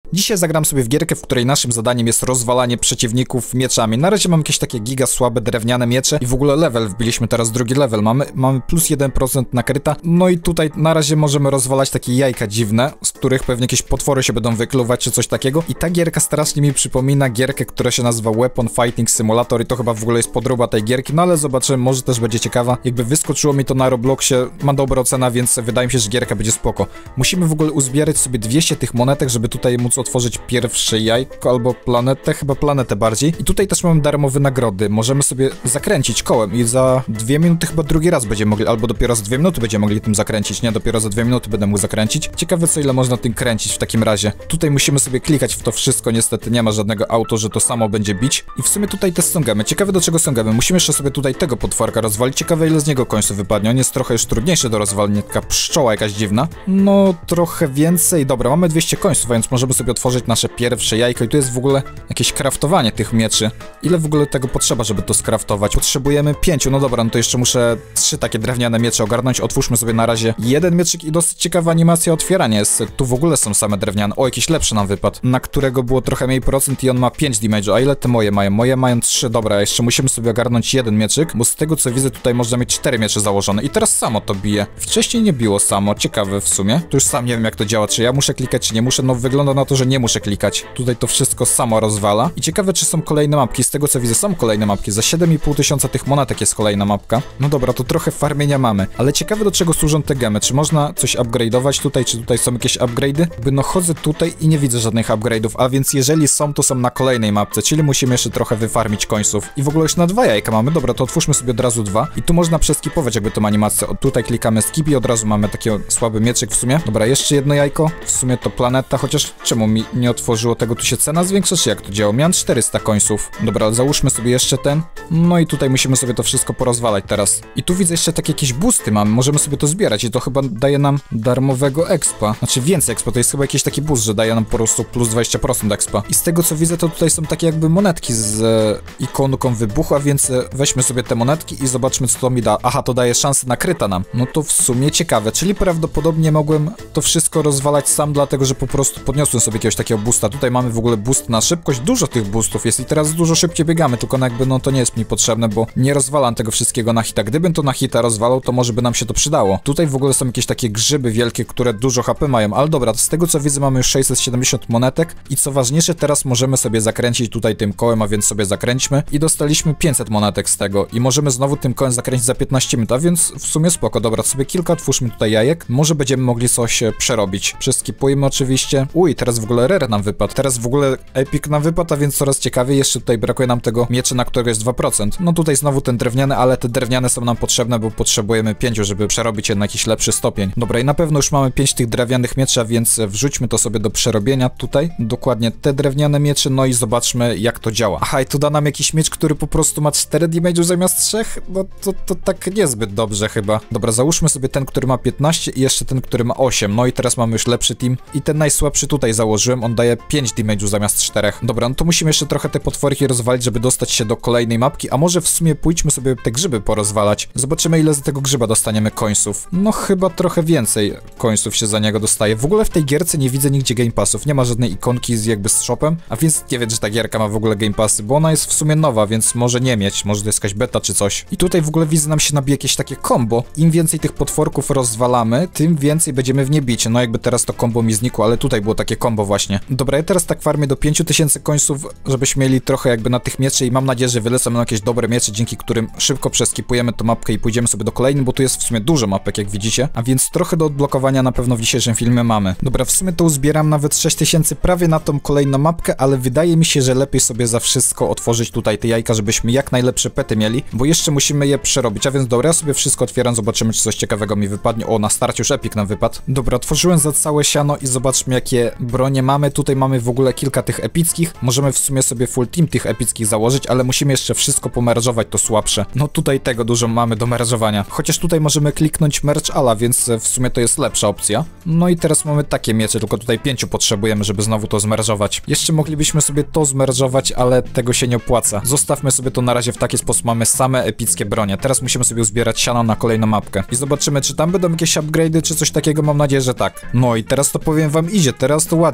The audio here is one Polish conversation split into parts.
Dzisiaj zagram sobie w gierkę, w której naszym zadaniem jest rozwalanie przeciwników mieczami. Na razie mam jakieś takie giga słabe drewniane miecze i w ogóle level wbiliśmy teraz drugi level. Mamy plus 1% na kryta. No i tutaj na razie możemy rozwalać takie jajka dziwne, z których pewnie jakieś potwory się będą wykluwać czy coś takiego. I ta gierka strasznie mi przypomina gierkę, która się nazywa Weapon Fighting Simulator i to chyba w ogóle jest podróba tej gierki, no ale zobaczymy, może też będzie ciekawa. Jakby wyskoczyło mi to na Robloxie, ma dobra ocena, więc wydaje mi się, że gierka będzie spoko. Musimy w ogóle uzbierać sobie 200 tych monetek, żeby tutaj móc otworzyć pierwsze jajko albo planetę, chyba planetę bardziej. I tutaj też mamy darmowe nagrody. Możemy sobie zakręcić kołem i za 2 minuty chyba drugi raz będziemy mogli, albo dopiero za 2 minuty będziemy mogli tym zakręcić. Nie, dopiero za 2 minuty będę mógł zakręcić. Ciekawe co ile można tym kręcić w takim razie. Tutaj musimy sobie klikać w to wszystko, niestety nie ma żadnego auto, że to samo będzie bić. I w sumie tutaj też są gemy. Ciekawe do czego są gemy. Musimy jeszcze sobie tutaj tego potworka rozwalić. Ciekawe ile z niego końców wypadnie. On jest trochę już trudniejszy do rozwalenia. Taka pszczoła jakaś dziwna. No trochę więcej. Dobra, mamy 200 końców, więc możemy sobie otworzyć nasze pierwsze jajko i tu jest w ogóle jakieś kraftowanie tych mieczy. Ile w ogóle tego potrzeba, żeby to skraftować? Potrzebujemy 5, no dobra, no to jeszcze muszę 3 takie drewniane miecze ogarnąć. Otwórzmy sobie na razie jeden mieczyk i dosyć ciekawa animacja otwierania jest. Tu w ogóle są same drewniane. O, jakiś lepszy nam wypadł, na którego było trochę mniej procent i on ma 5 damage'u. A ile te moje mają? Moje mają 3, dobra, jeszcze musimy sobie ogarnąć jeden mieczyk, bo z tego co widzę tutaj można mieć 4 miecze założone i teraz samo to bije. Wcześniej nie biło samo, ciekawe w sumie. Tu już sam nie wiem jak to działa, czy ja muszę klikać, czy nie muszę, no wygląda na to, że nie muszę klikać. Tutaj to wszystko samo rozwala. I ciekawe, czy są kolejne mapki. Z tego co widzę, są kolejne mapki. Za 7,5 tysiąca tych monetek jest kolejna mapka. No dobra, to trochę farmienia mamy. Ale ciekawe, do czego służą te gemy. Czy można coś upgrade'ować tutaj, czy tutaj są jakieś upgrade'y? No chodzę tutaj i nie widzę żadnych upgrade'ów, a więc jeżeli są, to są na kolejnej mapce, czyli musimy jeszcze trochę wyfarmić końców. I w ogóle już na 2 jajka mamy. Dobra, to otwórzmy sobie od razu 2. I tu można przeskipować jakby tą animację. O, tutaj klikamy skip i od razu mamy taki słaby mieczyk w sumie. Dobra, jeszcze jedno jajko. W sumie to planeta, chociaż czemu mi nie otworzyło tego? Tu się cena zwiększa, czy jak to działa? Miałem 400 końców. Dobra, ale załóżmy sobie jeszcze ten. No i tutaj musimy sobie to wszystko porozwalać teraz. I tu widzę jeszcze takie jakieś boosty mamy. Możemy sobie to zbierać i to chyba daje nam darmowego expa. Znaczy więcej expa, to jest chyba jakiś taki boost, że daje nam po prostu plus 20% expa. I z tego co widzę, to tutaj są takie jakby monetki z ikonką wybuchu, a więc weźmy sobie te monetki i zobaczmy co to mi da. Aha, to daje szansę na kryta nam. No to w sumie ciekawe, czyli prawdopodobnie mogłem to wszystko rozwalać sam, dlatego że po prostu podniosłem sobie jakiegoś takiego boosta. Tutaj mamy w ogóle boost na szybkość, dużo tych boostów jest i teraz dużo szybciej biegamy, tylko no jakby no to nie jest mi potrzebne, bo nie rozwalam tego wszystkiego na hita. Gdybym to na hita rozwalał, to może by nam się to przydało. Tutaj w ogóle są jakieś takie grzyby wielkie, które dużo HP mają, ale dobra, z tego co widzę mamy już 670 monetek i co ważniejsze, teraz możemy sobie zakręcić tutaj tym kołem, a więc sobie zakręćmy i dostaliśmy 500 monetek z tego i możemy znowu tym kołem zakręcić za 15 minut, a więc w sumie spoko. Dobra, sobie kilka otwórzmy tutaj jajek, może będziemy mogli coś przerobić. Przeskipujmy oczywiście. Teraz w ogóle rare nam wypadł, teraz w ogóle epic nam wypadł, a więc coraz ciekawiej, jeszcze tutaj brakuje nam tego miecza, na którego jest 2%. No tutaj znowu ten drewniany, ale te drewniane są nam potrzebne, bo potrzebujemy 5, żeby przerobić je na jakiś lepszy stopień. Dobra, i na pewno już mamy 5 tych drewnianych mieczy, a więc wrzućmy to sobie do przerobienia tutaj. Dokładnie te drewniane miecze, no i zobaczmy jak to działa. Aha, i tu da nam jakiś miecz, który po prostu ma 4 damage'u zamiast 3? No to tak niezbyt dobrze chyba. Dobra, załóżmy sobie ten, który ma 15 i jeszcze ten, który ma 8. No i teraz mamy już lepszy team. I ten najsłabszy tutaj założyłem, on daje 5 damage'u zamiast 4. Dobra, no to musimy jeszcze trochę te potworki rozwalić, żeby dostać się do kolejnej mapki, a może w sumie pójdźmy sobie te grzyby porozwalać. Zobaczymy ile z tego grzyba dostaniemy końców. No chyba trochę więcej końców się za niego dostaje. W ogóle w tej gierce nie widzę nigdzie Game Passów, nie ma żadnej ikonki jakby z shopem, a więc nie wiem, czy ta gierka ma w ogóle Game Passy, bo ona jest w sumie nowa, więc może nie mieć, może to jest jakaś beta czy coś. I tutaj w ogóle widzę nam się nabije jakieś takie combo. Im więcej tych potworków rozwalamy, tym więcej będziemy w nie bić. No jakby teraz to combo mi znikło, ale tutaj było takie combo właśnie. Dobra, ja teraz tak farmię do 5000 końców, żebyśmy mieli trochę jakby na tych mieczy i mam nadzieję, że wylecą nam jakieś dobre miecze, dzięki którym szybko przeskipujemy tą mapkę i pójdziemy sobie do kolejnej, bo tu jest w sumie dużo mapek, jak widzicie, a więc trochę do odblokowania na pewno w dzisiejszym filmie mamy. Dobra, w sumie to uzbieram nawet 6000 prawie na tą kolejną mapkę, ale wydaje mi się, że lepiej sobie za wszystko otworzyć tutaj te jajka, żebyśmy jak najlepsze pety mieli, bo jeszcze musimy je przerobić, a więc dobra, ja sobie wszystko otwieram, zobaczymy, czy coś ciekawego mi wypadnie. O, na starcie już epic nam wypadł. Dobra, otworzyłem za całe siano i zobaczmy, jakie bronie mamy. Tutaj mamy w ogóle kilka tych epickich, możemy w sumie sobie full team tych epickich założyć, ale musimy jeszcze wszystko pomerżować, to słabsze. No tutaj tego dużo mamy do merżowania, chociaż tutaj możemy kliknąć merge ala, więc w sumie to jest lepsza opcja. No i teraz mamy takie miecze, tylko tutaj 5 potrzebujemy, żeby znowu to zmerżować. Jeszcze moglibyśmy sobie to zmerżować, ale tego się nie opłaca. Zostawmy sobie to na razie w taki sposób, mamy same epickie bronie. Teraz musimy sobie uzbierać siano na kolejną mapkę i zobaczymy, czy tam będą jakieś upgrade'y, czy coś takiego, mam nadzieję, że tak. No i teraz to powiem wam idzie, teraz to ładnie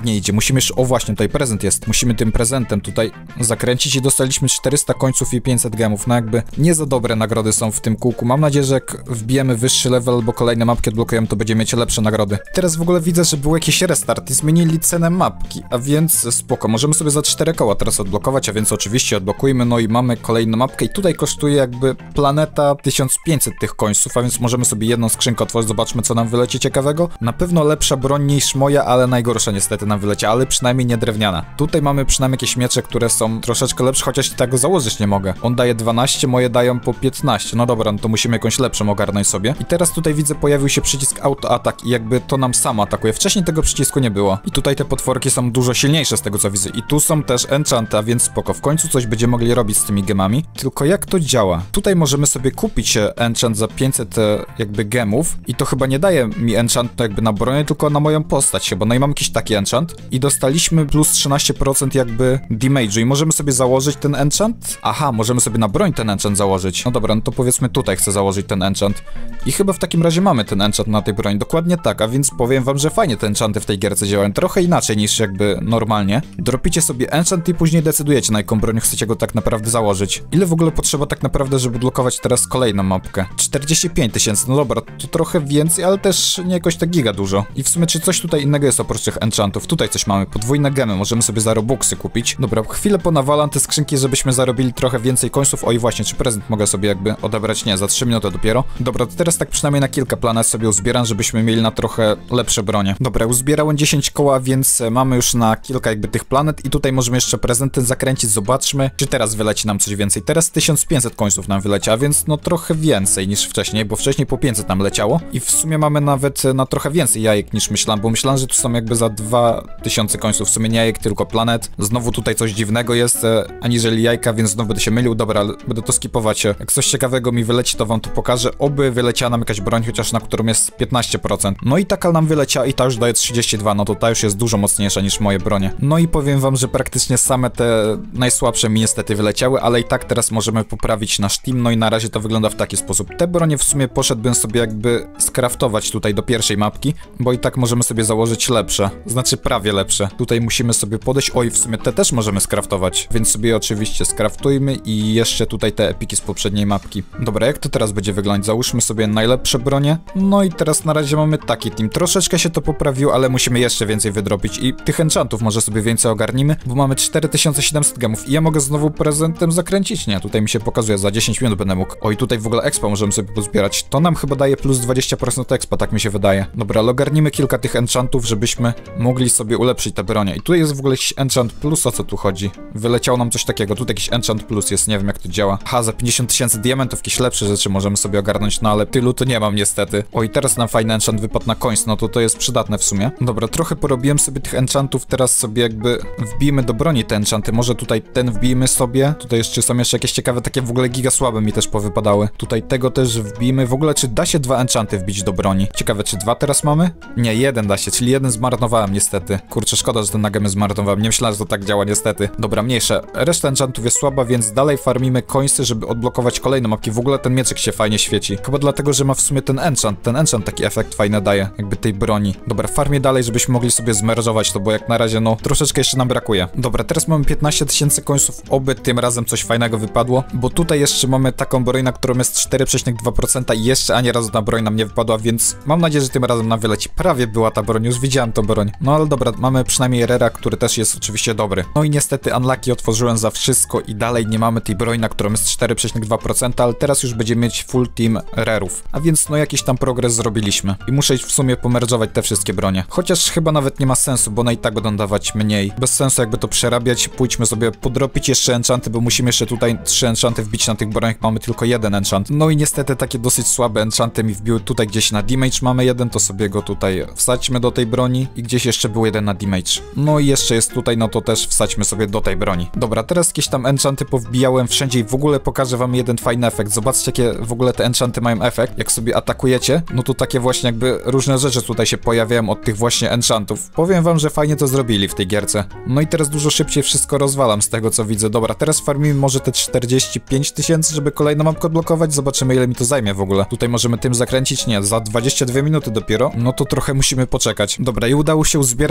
ładnie idzie. Musimy jeszcze, o właśnie, tutaj prezent jest. Musimy tym prezentem tutaj zakręcić i dostaliśmy 400 końców i 500 gemów. No jakby nie za dobre nagrody są w tym kółku. Mam nadzieję, że jak wbijemy wyższy level albo kolejne mapki odblokujemy, to będziemy mieć lepsze nagrody. Teraz w ogóle widzę, że był jakiś restart i zmienili cenę mapki, a więc spoko. Możemy sobie za 4 koła teraz odblokować, a więc oczywiście odblokujmy. No i mamy kolejną mapkę i tutaj kosztuje jakby planeta 1500 tych końców, a więc możemy sobie jedną skrzynkę otworzyć. Zobaczmy, co nam wyleci ciekawego. Na pewno lepsza broń niż moja, ale najgorsza niestety nam wyleci, ale przynajmniej nie drewniana. Tutaj mamy przynajmniej jakieś miecze, które są troszeczkę lepsze, chociaż i tego założyć nie mogę. On daje 12, moje dają po 15. No dobra, no to musimy jakąś lepszą ogarnąć sobie. I teraz tutaj widzę, pojawił się przycisk auto atak i jakby to nam samo atakuje. Wcześniej tego przycisku nie było. I tutaj te potworki są dużo silniejsze z tego, co widzę. I tu są też enchanty, a więc spoko. W końcu coś będziemy mogli robić z tymi gemami. Tylko jak to działa? Tutaj możemy sobie kupić enchant za 500 jakby gemów i to chyba nie daje mi enchant jakby na bronię, tylko na moją postać chyba. No i mam jakiś taki enchant i dostaliśmy plus 13% jakby damage'u i możemy sobie założyć ten enchant? Aha, możemy sobie na broń ten enchant założyć. No dobra, no to powiedzmy tutaj chcę założyć ten enchant. I chyba w takim razie mamy ten enchant na tej broni. Dokładnie tak, a więc powiem wam, że fajnie te enchanty w tej gierce działają. Trochę inaczej niż jakby normalnie. Dropicie sobie enchant i później decydujecie, na jaką broń chcecie go tak naprawdę założyć. Ile w ogóle potrzeba tak naprawdę, żeby odblokować teraz kolejną mapkę? 45 000, no dobra, to trochę więcej, ale też nie jakoś tak giga dużo. I w sumie czy coś tutaj innego jest oprócz tych enchantów? Tutaj coś mamy, podwójne gemy, możemy sobie za robuxy kupić. Dobra, chwilę ponawalam te skrzynki, żebyśmy zarobili trochę więcej końców. Oj właśnie, czy prezent mogę sobie jakby odebrać? Nie, za 3 minuty dopiero. Dobra, to teraz tak przynajmniej na kilka planet sobie uzbieram, żebyśmy mieli na trochę lepsze bronie. Dobra, uzbierałem 10 koła, więc mamy już na kilka jakby tych planet i tutaj możemy jeszcze prezenty zakręcić, zobaczmy, czy teraz wyleci nam coś więcej. Teraz 1500 końców nam wyleci, a więc no trochę więcej niż wcześniej, bo wcześniej po 500 nam leciało i w sumie mamy nawet na trochę więcej jajek niż myślałem, bo myślałem, że tu są jakby za 2000 końców, w sumie nie jajek, tylko planet. Znowu tutaj coś dziwnego jest, aniżeli jajka, więc znowu będę się mylił. Dobra, ale będę to skipować. Jak coś ciekawego mi wyleci, to wam tu pokażę. Oby wyleciała nam jakaś broń, chociaż na którą jest 15%. No i taka nam wyleciała i ta już daje 32, no to ta już jest dużo mocniejsza niż moje bronie. No i powiem wam, że praktycznie same te najsłabsze mi niestety wyleciały, ale i tak teraz możemy poprawić nasz team, no i na razie to wygląda w taki sposób. Te bronie w sumie poszedłbym sobie jakby skraftować tutaj do pierwszej mapki, bo i tak możemy sobie założyć lepsze, znaczy prawie lepsze. Tutaj musimy sobie podejść, oj w sumie te też możemy skraftować, więc sobie je oczywiście skraftujmy i jeszcze tutaj te epiki z poprzedniej mapki. Dobra, jak to teraz będzie wyglądać? Załóżmy sobie najlepsze bronie, no i teraz na razie mamy taki team. Troszeczkę się to poprawiło, ale musimy jeszcze więcej wydropić i tych enchantów może sobie więcej ogarnimy, bo mamy 4700 gemów i ja mogę znowu prezentem zakręcić? Nie, tutaj mi się pokazuje, za 10 minut będę mógł. Oj, tutaj w ogóle expa możemy sobie pozbierać. To nam chyba daje plus 20% expa, tak mi się wydaje. Dobra, ale ogarnimy kilka tych enchantów, żebyśmy mogli sobie ulepszyć te bronie. I tu jest w ogóle jakiś enchant plus, o co tu chodzi? Wyleciało nam coś takiego, tutaj jakiś enchant plus jest, nie wiem jak to działa. Aha, za 50 000 diamentów jakieś lepsze rzeczy możemy sobie ogarnąć, no ale tylu to nie mam niestety. Oj, teraz nam fajny enchant wypadł na coins, no to jest przydatne w sumie. Dobra, trochę porobiłem sobie tych enchantów, teraz sobie jakby wbijmy do broni te enchanty, może tutaj ten wbijmy sobie. Tutaj jeszcze są jeszcze jakieś ciekawe, takie w ogóle giga słabe mi też powypadały. Tutaj tego też wbijmy. W ogóle czy da się 2 enchanty wbić do broni? Ciekawe, czy 2 teraz mamy? Nie, 1 da się, czyli 1 zmarnowałem niestety. Kurczę, szkoda, że ten na gemy zmarnowałem. Nie myślałem, że to tak działa niestety. Dobra, mniejsze. Reszta enchantów jest słaba, więc dalej farmimy coinsy, żeby odblokować kolejne mapki. W ogóle ten mieczyk się fajnie świeci. Chyba dlatego, że ma w sumie ten enchant. Ten enchant taki efekt fajny daje, jakby tej broni. Dobra, farmię dalej, żebyśmy mogli sobie zmerżować to, bo jak na razie, no, troszeczkę jeszcze nam brakuje. Dobra, teraz mamy 15 000 końców, oby tym razem coś fajnego wypadło, bo tutaj jeszcze mamy taką broń, na którą jest 4,2% i jeszcze ani razu ta broń nam nie wypadła, więc mam nadzieję, że tym razem nam wyleci. Prawie była ta broń, już widziałem tą broń. No ale dobra, mamy przynajmniej rera, który też jest oczywiście dobry. No i niestety unlucky otworzyłem za wszystko i dalej nie mamy tej broni, na którą jest 4,2%, ale teraz już będziemy mieć full team rerów. A więc no jakiś tam progres zrobiliśmy. I muszę iść w sumie pomerżować te wszystkie bronie. Chociaż chyba nawet nie ma sensu, bo one i tak będą dawać mniej. Bez sensu jakby to przerabiać. Pójdźmy sobie podropić jeszcze enchanty, bo musimy jeszcze tutaj 3 enchanty wbić na tych broniach. Mamy tylko 1 enchant. No i niestety takie dosyć słabe enchanty mi wbiły tutaj gdzieś na damage. Mamy jeden, to sobie go tutaj wsadźmy do tej broni. I gdzieś jeszcze był jeden na damage. No i jeszcze jest tutaj, no to też wsadźmy sobie do tej broni. Dobra, teraz jakieś tam enchanty powbijałem wszędzie i w ogóle pokażę wam jeden fajny efekt. Zobaczcie, jakie w ogóle te enchanty mają efekt. Jak sobie atakujecie, no to takie właśnie jakby różne rzeczy tutaj się pojawiają od tych właśnie enchantów. Powiem wam, że fajnie to zrobili w tej gierce. No i teraz dużo szybciej wszystko rozwalam z tego, co widzę. Dobra, teraz farmimy może te 45 000, żeby kolejną mapkę odblokować. Zobaczymy, ile mi to zajmie w ogóle. Tutaj możemy tym zakręcić? Nie, za 22 minuty dopiero. No to trochę musimy poczekać. Dobra, i udało się uzbierać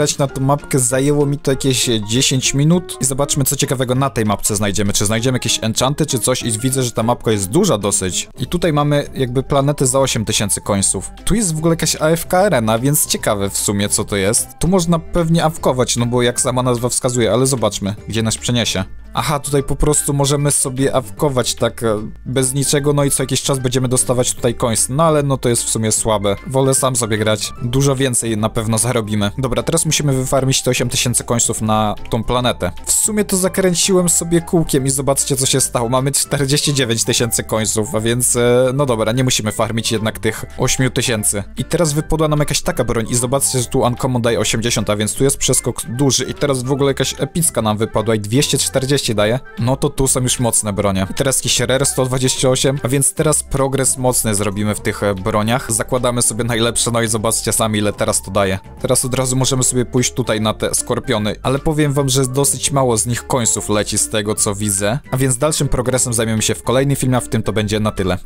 grać na tą mapkę zajęło mi to jakieś 10 minut i zobaczmy, co ciekawego na tej mapce znajdziemy. Czy znajdziemy jakieś enchanty, czy coś, i widzę, że ta mapka jest duża dosyć. I tutaj mamy jakby planetę za 8000 końców. Tu jest w ogóle jakaś AFK arena, więc ciekawe w sumie, co to jest. Tu można pewnie awkować, no bo jak sama nazwa wskazuje, ale zobaczmy, gdzie nas przeniesie. Aha, tutaj po prostu możemy sobie awkować tak bez niczego, no i co jakiś czas będziemy dostawać tutaj coins, no ale no to jest w sumie słabe. Wolę sam sobie grać. Dużo więcej na pewno zarobimy. Dobra, teraz musimy wyfarmić te 8000 coinsów na tą planetę. W sumie to zakręciłem sobie kółkiem i zobaczcie, co się stało. Mamy 49 tysięcy coinsów, a więc no dobra, nie musimy farmić jednak tych 8000. I teraz wypadła nam jakaś taka broń i zobaczcie, że tu uncommon daje 80, a więc tu jest przeskok duży i teraz w ogóle jakaś epicka nam wypadła i 240 daje. No to tu są już mocne bronie. I teraz jakiś rare 128, a więc teraz progres mocny zrobimy w tych broniach. Zakładamy sobie najlepsze, no i zobaczcie sami, ile teraz to daje. Teraz od razu możemy sobie pójść tutaj na te skorpiony, ale powiem wam, że dosyć mało z nich końców leci z tego, co widzę. A więc dalszym progresem zajmiemy się w kolejnym filmie, a w tym to będzie na tyle.